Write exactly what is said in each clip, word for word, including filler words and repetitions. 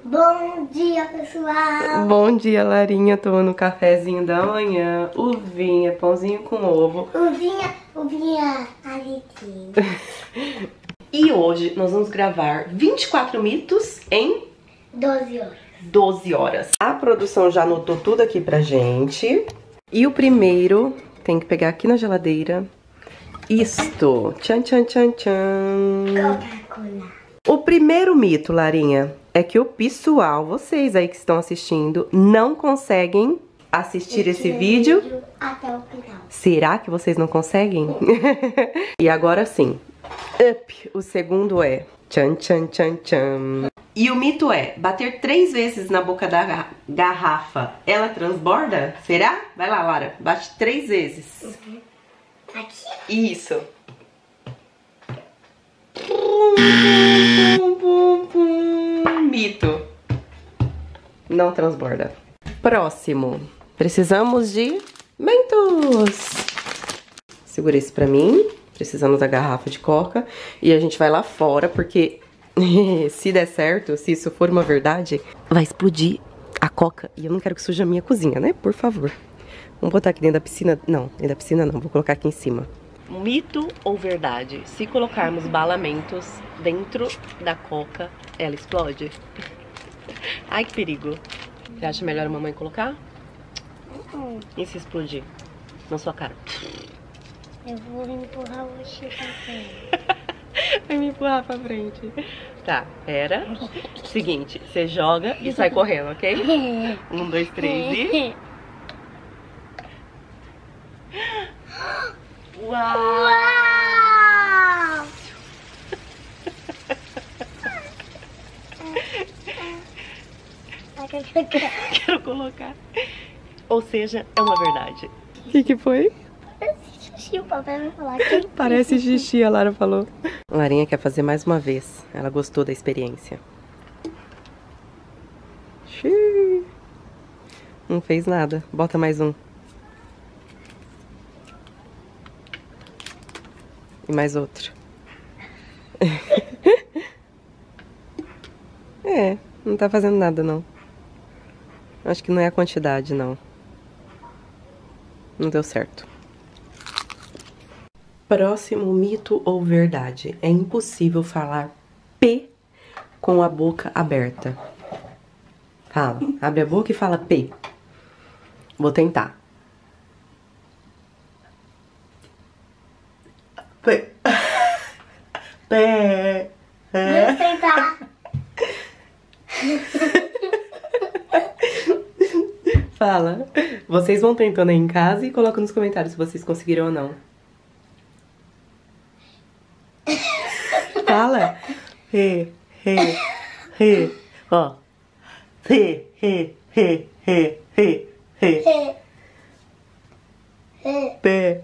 Bom dia, pessoal! Bom dia, Larinha, tomando um cafezinho da manhã, uvinha, pãozinho com ovo. Uvinha, uvinha, alitinho. E hoje nós vamos gravar vinte e quatro mitos em doze horas. doze horas. A produção já anotou tudo aqui pra gente. E o primeiro tem que pegar aqui na geladeira. Isto. Tchan, tchan, tchan, tchan. Coca-Cola. O primeiro mito, Larinha, é que o pessoal, vocês aí que estão assistindo, não conseguem assistir esse vídeo até o final. Será que vocês não conseguem? E agora sim. Up. O segundo é tchan, tchan, tchan, tchan. E o mito é, bater três vezes na boca da garrafa, ela transborda? Será? Vai lá, Lara. Bate três vezes. Uhum. Aqui? Isso. Pum, pum, pum, pum. Mito. Não transborda. Próximo. Precisamos de mentos. Segura esse pra mim. Precisamos da garrafa de coca. E a gente vai lá fora, porque se der certo, se isso for uma verdade, vai explodir a coca. E eu não quero que suje a minha cozinha, né? Por favor. Vamos botar aqui dentro da piscina. Não, dentro da piscina não. Vou colocar aqui em cima. Mito ou verdade? Se colocarmos balamentos dentro da coca, ela explode? Ai, que perigo. Você acha melhor a mamãe colocar? Uhum. E se explodir na sua cara? Eu vou empurrar você pra frente. Vai me empurrar pra frente. Tá, pera. Seguinte, você joga e sai correndo, ok? Um, dois, três e... Uau! Uau! Quero colocar. Ou seja, é uma verdade. O que que foi? Parece xixi, o papai vai falar. Quem Parece xixi, a Lara falou. A Larinha quer fazer mais uma vez. Ela gostou da experiência. Xiii. Não fez nada. Bota mais um. E mais outro. É, não tá fazendo nada, não. Acho que não é a quantidade, não. Não deu certo. Próximo mito ou verdade. É impossível falar P com a boca aberta. Fala. Abre a boca e fala P. Vou tentar. P. P. Vou tentar. Fala. Vocês vão tentando aí em casa e colocam nos comentários se vocês conseguiram ou não. Fala. Re, re, re. Ó. Re, re, re, re, re, re. P.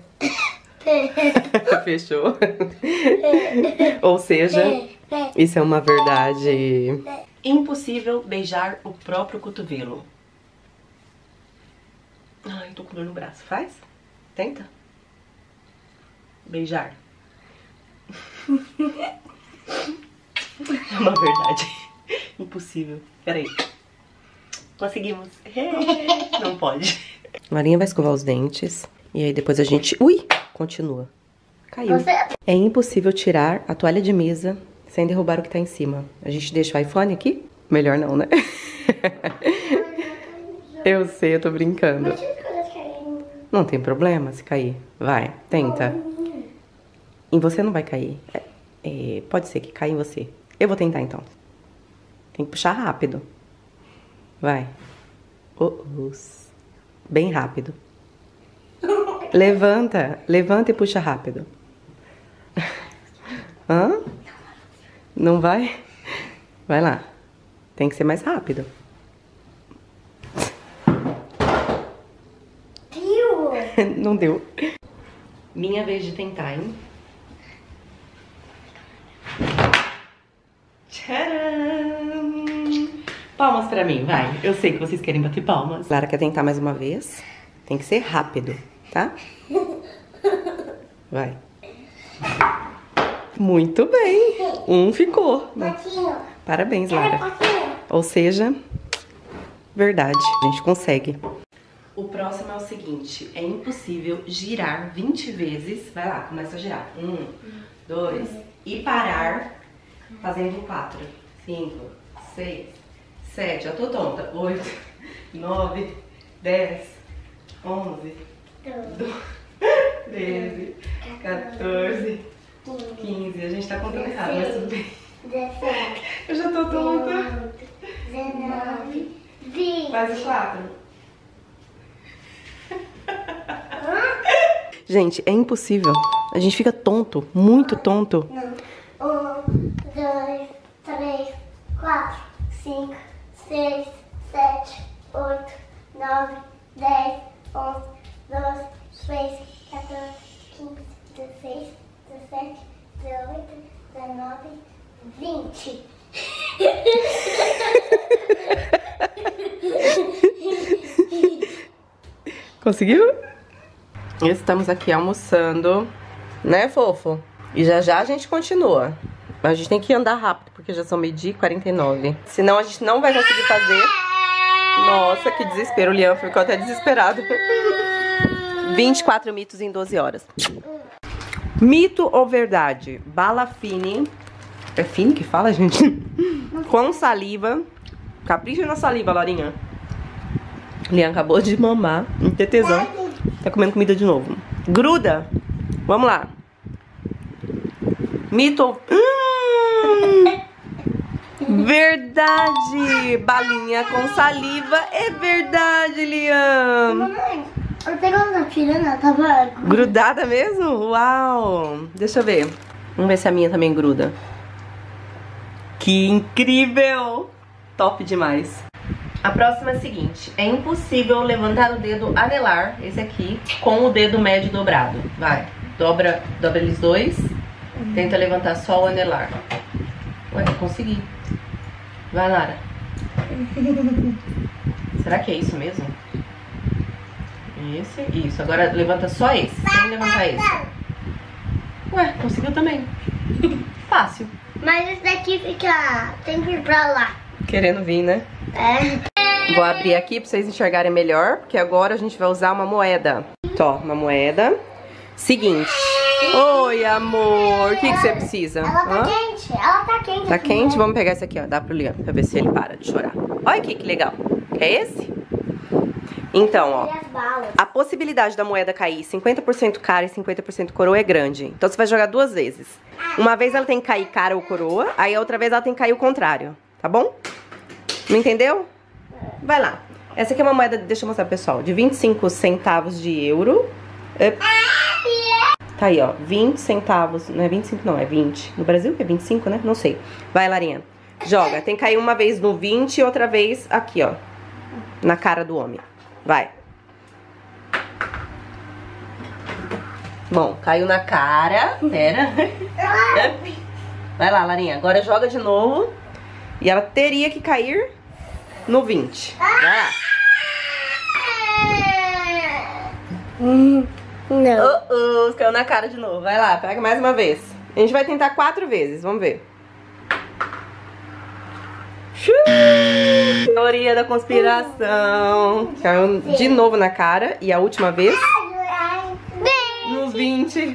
Fechou. Ou seja, isso é uma verdade. Impossível beijar o próprio cotovelo. Ai, tô com dor no braço. Faz? Tenta. Beijar. É uma verdade. Impossível. Peraí. Conseguimos. Não pode. Marinha vai escovar os dentes. E aí depois a gente... Ui! Continua. Caiu. Você... É impossível tirar a toalha de mesa sem derrubar o que tá em cima. A gente deixa o iPhone aqui? Melhor não, né? Eu sei, eu tô brincando. Não tem problema se cair. Vai, tenta. Em você não vai cair. É, é, pode ser que caia em você. Eu vou tentar então. Tem que puxar rápido. Vai. Oh, oh. Bem rápido. Levanta, levanta e puxa rápido. Hã? Não vai? Vai lá. Tem que ser mais rápido. Deu. Não deu. Minha vez de tentar, hein? Tcharam! Palmas pra mim, vai. Eu sei que vocês querem bater palmas. Lara quer tentar mais uma vez. Tem que ser rápido, tá? Vai. Muito bem. Um ficou. Patinho. Parabéns, Quero Lara. patinho. Ou seja, verdade, a gente consegue. O próximo é o seguinte, é impossível girar vinte vezes. Vai lá, começa a girar. Um, dois, e parar fazendo quatro, cinco, seis, sete, eu tô tonta. Oito, nove, dez, onze, doze, treze, quatorze, quinze. A gente tá contando errado, mas tudo bem. dezessete, Eu já tô tonta. dezenove, vinte. Faz os quatro. Gente, é impossível. A gente fica tonto, muito tonto. Não. Um, dois, três, quatro, cinco, seis, sete, oito, nove, dez, onze, doze, treze, quatorze, quinze, dezesseis, dezessete, dezoito, dezenove, vinte. Conseguiu? Estamos aqui almoçando, né, fofo? E já já a gente continua. A gente tem que andar rápido, porque já são meio-dia e quarenta e nove. Senão a gente não vai conseguir fazer. Nossa, que desespero. O Liam ficou até desesperado. vinte e quatro mitos em doze horas. Mito ou verdade? Bala fine. É fine que fala, gente? Com saliva. Capricha na saliva, Larinha. Liam acabou de mamar. Um tetezão. Tá comendo comida de novo. Gruda. Vamos lá. Mito ou... Hum, verdade. Balinha com saliva. É verdade, Liam. Mamãe, eu pegou na pirana, tava... Grudada mesmo? Uau. Deixa eu ver. Vamos ver se a minha também gruda. Que incrível. Top demais. A próxima é a seguinte. É impossível levantar o dedo anelar, esse aqui, com o dedo médio dobrado. Vai. Dobra, dobra eles dois. Tenta levantar só o anelar. Ué, consegui. Vai, Lara. Será que é isso mesmo? Esse, isso. Agora levanta só esse, sem levantar esse. Ué, conseguiu também. Fácil. Mas esse daqui fica... tem que ir pra lá. Querendo vir, né? É. Vou abrir aqui pra vocês enxergarem melhor, porque agora a gente vai usar uma moeda. Tó, uma moeda. Seguinte. Oi, amor. O que, que você precisa? Ela tá Hã? quente, ela tá quente. Tá aqui, quente? né? Vamos pegar esse aqui, ó. Dá pro Liam, pra ver se ele para de chorar. Olha aqui que legal. É esse? Então, ó. E as balas. A possibilidade da moeda cair cinquenta por cento cara e cinquenta por cento coroa é grande. Então você vai jogar duas vezes. Uma vez ela tem que cair cara ou coroa, aí a outra vez ela tem que cair o contrário. Tá bom? Não entendeu? Vai lá. Essa aqui é uma moeda, deixa eu mostrar pro pessoal, de vinte e cinco centavos de euro. É... Tá aí, ó, vinte centavos, não é vinte e cinco não, é vinte. No Brasil que é vinte e cinco, né? Não sei. Vai, Larinha. Joga, tem que cair uma vez no vinte e outra vez aqui, ó. Na cara do homem. Vai. Bom, caiu na cara. Pera. Vai lá, Larinha. Agora joga de novo. E ela teria que cair no vinte. Vai lá. Hum, não. Uh, uh, caiu na cara de novo. Vai lá, pega mais uma vez. A gente vai tentar quatro vezes. Vamos ver. Teoria da conspiração. Caiu de novo na cara. E a última vez no vinte.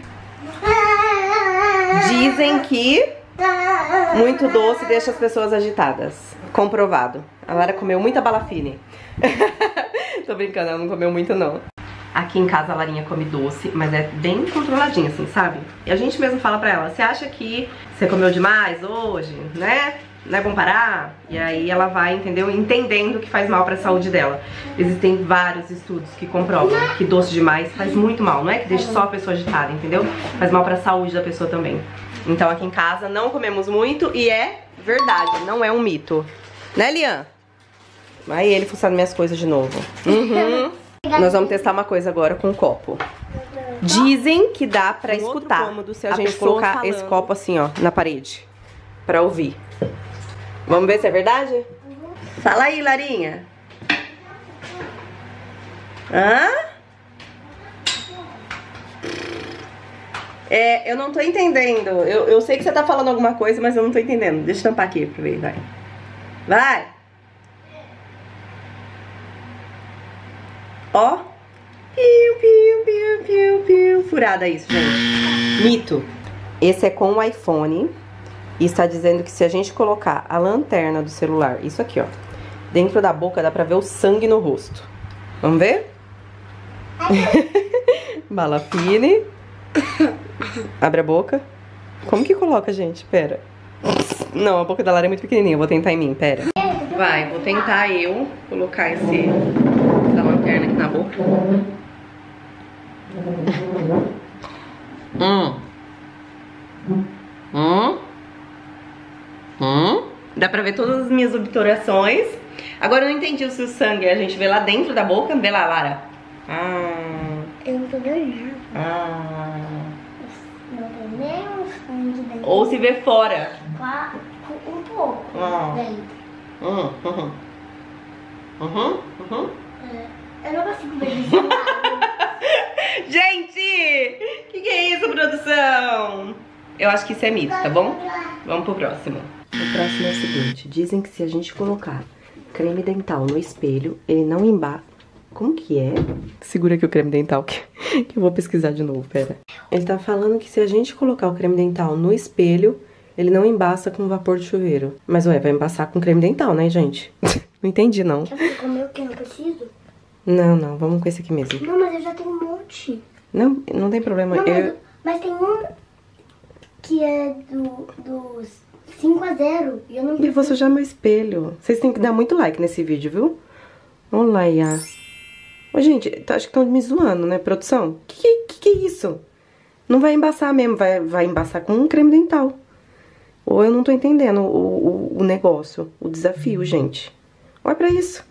Dizem que muito doce deixa as pessoas agitadas. Comprovado. A Lara comeu muita bala fine. Tô brincando, ela não comeu muito não. Aqui em casa a Larinha come doce, mas é bem controladinha assim, sabe? E a gente mesmo fala pra ela, você acha que você comeu demais hoje, né? Não é bom parar? E aí ela vai, entendeu? Entendendo que faz mal pra saúde dela. Existem vários estudos que comprovam que doce demais faz muito mal. Não é que deixa só a pessoa agitada, entendeu? Faz mal pra saúde da pessoa também. Então aqui em casa não comemos muito e é verdade, não é um mito. Né, Liam? Vai ele fuçando minhas coisas de novo. Uhum. Nós vamos testar uma coisa agora com o copo. Dizem que dá pra escutar se a, a gente colocar falando. Esse copo assim, ó, na parede. Pra ouvir. Vamos ver se é verdade? Uhum. Fala aí, Larinha. Hã? É, eu não tô entendendo. Eu, eu sei que você tá falando alguma coisa, mas eu não tô entendendo. Deixa eu tampar aqui pra ver, vai. Vai! Ó. Piu, piu, piu, piu, piu. Furada isso, gente. Mito. Esse é com o iPhone. E está dizendo que se a gente colocar a lanterna do celular, isso aqui, ó, dentro da boca, dá pra ver o sangue no rosto. Vamos ver? Bala fine. Abre a boca. Como que coloca, gente? Pera. Não, a boca da Lara é muito pequenininha. Eu vou tentar em mim, pera. Vai, vou tentar eu colocar esse da lanterna aqui na boca. Hum. Hum. Hum. Dá pra ver todas as minhas obturações. Agora eu não entendi se o sangue a gente vê lá dentro da boca. Vê lá, Lara. Ah. Eu não tô vendo nada. Ah. Não tem nem um sangue dentro. Ou se vê fora. Qua- Um pouco Ah. dentro. Uhum, uhum. Uhum, uhum. É, eu não consigo ver desse lado. Gente! Que que é isso, produção? Eu acho que isso é mito, tá bom? Vamos pro próximo. O próximo é o seguinte. Dizem que se a gente colocar creme dental no espelho, ele não embaça. Como que é? Segura aqui o creme dental que, que eu vou pesquisar de novo, pera. Ele tá falando que se a gente colocar o creme dental no espelho, ele não embaça com vapor de chuveiro. Mas, ué, vai embaçar com creme dental, né, gente? Não entendi, não. Já foi comer o que? Não preciso? Não, não, vamos com esse aqui mesmo. Não, mas eu já tenho um monte. Não, não tem problema. Não, eu... mas, mas tem um que é do, dos cinco a zero. E eu não E vou sujar meu espelho. Vocês têm que dar muito like nesse vídeo, viu? Vamos lá, Iá. Ô, gente, tá, acho que estão me zoando, né, produção? Que, que que é isso? Não vai embaçar mesmo, vai, vai embaçar com um creme dental. Ou eu não tô entendendo o, o, o negócio, o desafio, gente. Olha pra isso.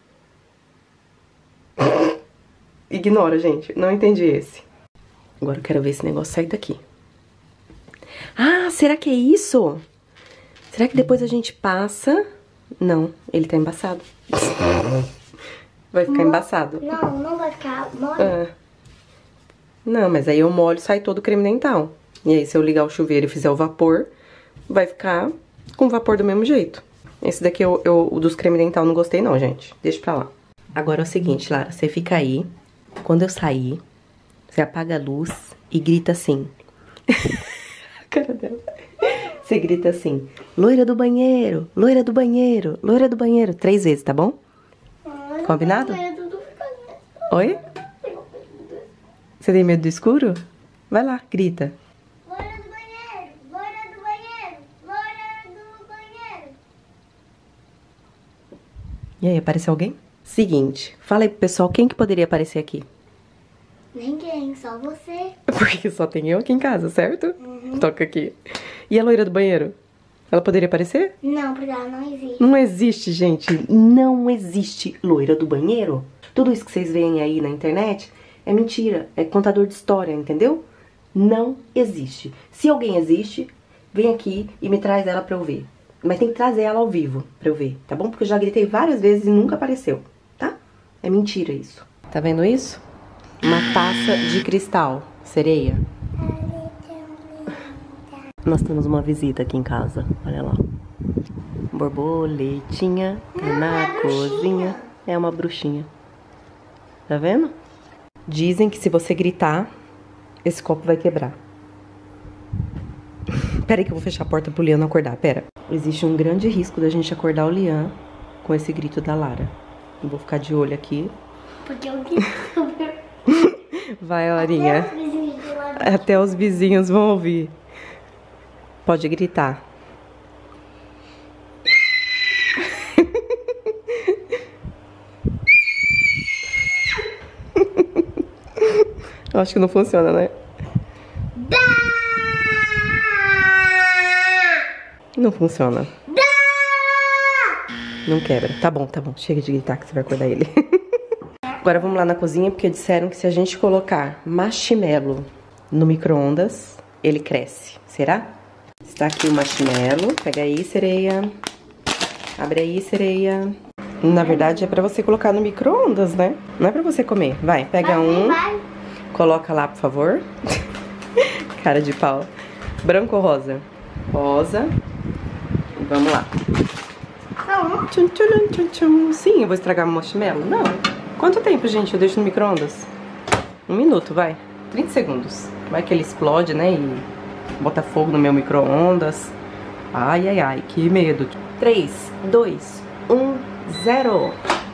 Ignora, gente. Não entendi esse. Agora eu quero ver esse negócio sair daqui. Ah, será que é isso? Será que depois a gente passa? Não, ele tá embaçado. Vai ficar embaçado. Não, não vai ficar mole. Ah. Não, mas aí eu molho e sai todo o creme dental. E aí se eu ligar o chuveiro e fizer o vapor, vai ficar com vapor do mesmo jeito. Esse daqui, eu, eu, o dos creme dental, não gostei não, gente. Deixa pra lá. Agora é o seguinte, Lara, você fica aí. Quando eu sair, você apaga a luz e grita assim. A cara dela. Você grita assim, loira do banheiro, loira do banheiro, loira do banheiro. Três vezes, tá bom? Ah, Combinado? não tem medo do banheiro. Oi? Você tem medo do escuro? Vai lá, grita. Loira do banheiro, loira do banheiro, loira do banheiro. E aí, apareceu alguém? Seguinte, fala aí pro pessoal quem que poderia aparecer aqui. Ninguém, só você. Porque só tem eu aqui em casa, certo? Uhum. Toca aqui. E a loira do banheiro? Ela poderia aparecer? Não, porque ela não existe. Não existe, gente. Não existe loira do banheiro. Tudo isso que vocês veem aí na internet é mentira. É contador de história, entendeu? Não existe. Se alguém existe, vem aqui e me traz ela pra eu ver. Mas tem que trazer ela ao vivo pra eu ver, tá bom? Porque eu já gritei várias vezes e nunca apareceu, tá? É mentira isso. Tá vendo isso? Uma taça de cristal. Sereia. Nós temos uma visita aqui em casa. Olha lá. Borboletinha tá na é cozinha. É uma bruxinha. Tá vendo? Dizem que se você gritar, esse copo vai quebrar. Pera aí que eu vou fechar a porta pro Lian não acordar. Pera. Existe um grande risco da gente acordar o Lian com esse grito da Lara. Eu vou ficar de olho aqui. Porque eu grito super. Vai, Larinha. Até os vizinhos do lado. Até os vizinhos vão ouvir. Pode gritar. Eu acho que não funciona, né? Não funciona. Não quebra. Tá bom, tá bom. Chega de gritar que você vai acordar ele. Agora vamos lá na cozinha, porque disseram que se a gente colocar marshmallow no micro-ondas, ele cresce. Será? Está aqui o marshmallow. Pega aí, sereia. Abre aí, sereia. Na verdade, é pra você colocar no micro-ondas, né? Não é pra você comer. Vai, pega um. Vai. Coloca lá, por favor. Cara de pau. Branco ou rosa? Rosa. E vamos lá. Não. Tchum, tchum, tchum, tchum. Sim, eu vou estragar o marshmallow? Não. Quanto tempo, gente, eu deixo no micro-ondas? Um minuto, vai. trinta segundos. Vai que ele explode, né? E bota fogo no meu micro-ondas. Ai, ai, ai, que medo. três, dois, um, zero.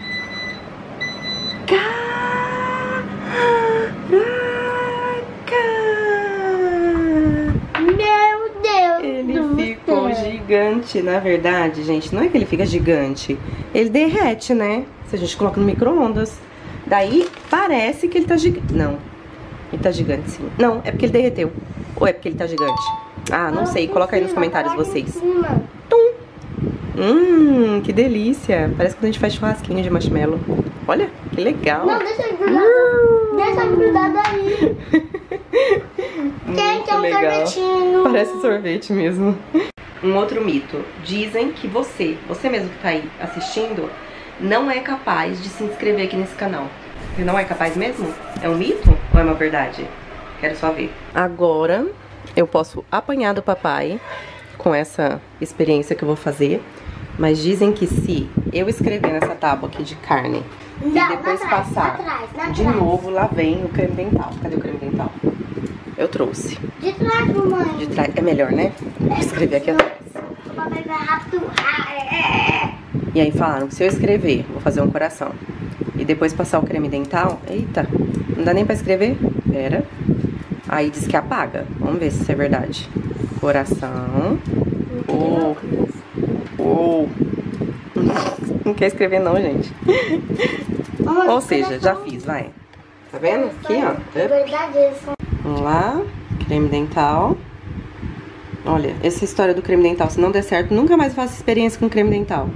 Meu Deus! Ele ficou gigante, na verdade, gente. Não é que ele fica gigante. Ele derrete, né? Se a gente coloca no micro-ondas. Daí parece que ele tá gigante. Não, ele tá gigante sim. Não, é porque ele derreteu. Ou é porque ele tá gigante? Ah, não sei. Coloca aí nos comentários vocês. Tum! Hum, que delícia. Parece que a gente faz churrasquinho de marshmallow. Olha, que legal. Não, deixa grudar. Uh! Deixa grudar daí. Quem quer um sorvetinho? Parece sorvete mesmo. Um outro mito. Dizem que você, você mesmo que tá aí assistindo, não é capaz de se inscrever aqui nesse canal. Você não é capaz mesmo? É um mito ou é uma verdade? Quero só ver. Agora eu posso apanhar do papai com essa experiência que eu vou fazer. Mas dizem que se eu escrever nessa tábua aqui de carne não, e depois lá atrás, passar lá atrás, lá de atrás. novo, lá vem o creme dental. Cadê o creme dental? Eu trouxe. De trás, mamãe. De trás. É melhor, né? Vou escrever aqui atrás. O papai vai rápido. E aí falaram que se eu escrever, vou fazer um coração, e depois passar o creme dental, eita, não dá nem pra escrever? Pera. Aí diz que apaga. Vamos ver se isso é verdade. Coração. Oh. Oh. Não quer escrever não, gente. Ou seja, já fiz, vai. Tá vendo? Aqui, ó. É verdade isso. Vamos lá. Creme dental. Olha, essa história do creme dental, se não der certo, nunca mais faço experiência com creme dental.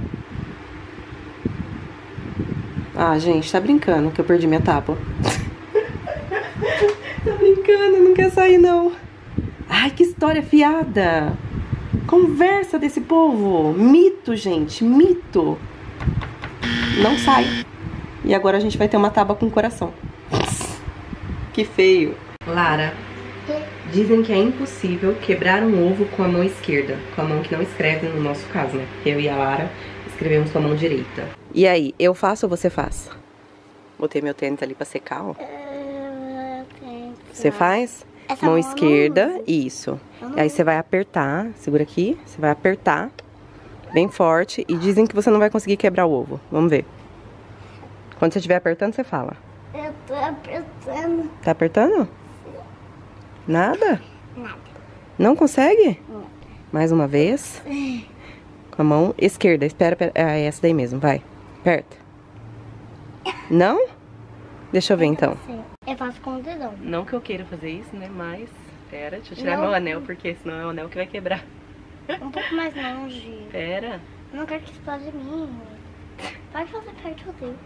Ah, gente, tá brincando que eu perdi minha tábua. Tá brincando, não quer sair, não. Ai, que história fiada. Conversa desse povo. Mito, gente, mito. Não sai. E agora a gente vai ter uma tábua com coração. Que feio. Lara, dizem que é impossível quebrar um ovo com a mão esquerda. Com a mão que não escreve, no nosso caso, né? Porque eu e a Lara escrevemos com a mão direita. E aí, eu faço ou você faz? Botei meu tênis ali pra secar, ó. Você faz? Essa mão mão esquerda, isso. Aí você vai apertar, segura aqui, você vai apertar bem forte. E dizem que você não vai conseguir quebrar o ovo. Vamos ver. Quando você estiver apertando, você fala. Eu tô apertando. Tá apertando? Nada? Nada. Não consegue? Não. Mais uma vez. Com a mão esquerda. Espera, espera. É essa daí mesmo, vai. Aperta. Não? Deixa eu ver então. Eu faço com o dedão. Não que eu queira fazer isso, né? Mas, pera, deixa eu tirar Não. meu anel, porque senão é o anel que vai quebrar. Um pouco mais longe. Pera. Não quero que explode em mim. Pode fazer perto do teu.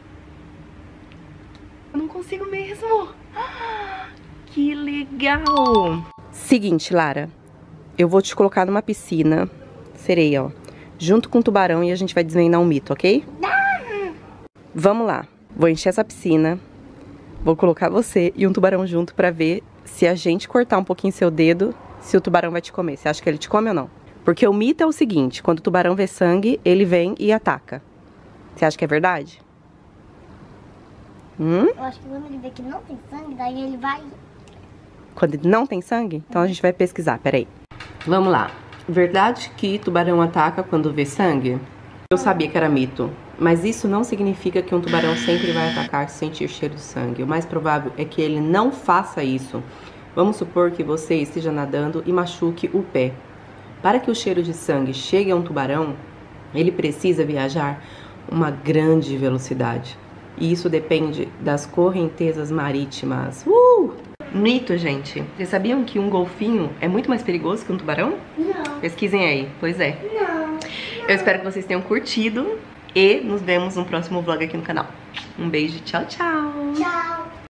Eu não consigo mesmo. Que legal. Seguinte, Lara. Eu vou te colocar numa piscina, sereia, ó. Junto com o tubarão e a gente vai desvendar um mito, ok? Vamos lá. Vou encher essa piscina. Vou colocar você e um tubarão junto pra ver se a gente cortar um pouquinho seu dedo, se o tubarão vai te comer. Você acha que ele te come ou não? Porque o mito é o seguinte, quando o tubarão vê sangue, ele vem e ataca. Você acha que é verdade? Hum? Eu acho que quando ele vê que não tem sangue, daí ele vai... Quando ele não tem sangue? Então a gente vai pesquisar, peraí. Vamos lá. Verdade que tubarão ataca quando vê sangue? Eu sabia que era mito. Mas isso não significa que um tubarão sempre vai atacar se sentir cheiro de sangue. O mais provável é que ele não faça isso. Vamos supor que você esteja nadando e machuque o pé. Para que o cheiro de sangue chegue a um tubarão, ele precisa viajar uma grande velocidade. E isso depende das correntezas marítimas. Uh! Mito, gente. Vocês sabiam que um golfinho é muito mais perigoso que um tubarão? Não. Pesquisem aí. Pois é. Não. Eu espero que vocês tenham curtido. E nos vemos no próximo vlog aqui no canal. Um beijo, tchau, tchau!